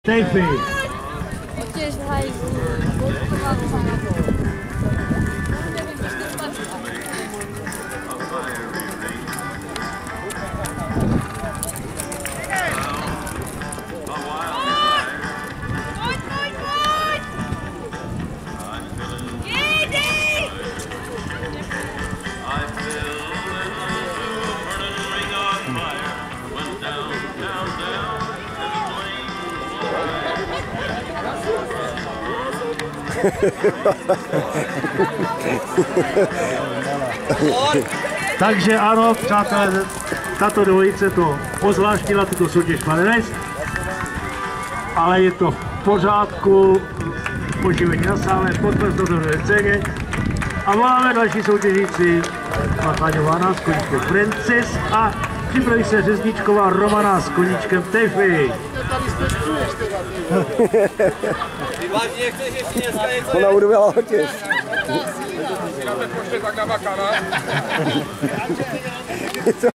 Tejfy. Takže ano, přátelé, tato dvojice to ozvláštnila tuto soutěž Paradise, ale je to v pořádku, poživení na sále, potvrz do druhé scéně a voláme další soutěžící Machaňová s koníčkem Princess a připraví se Řezničková Romana s koníčkem Tejfy. Ona udělala těž.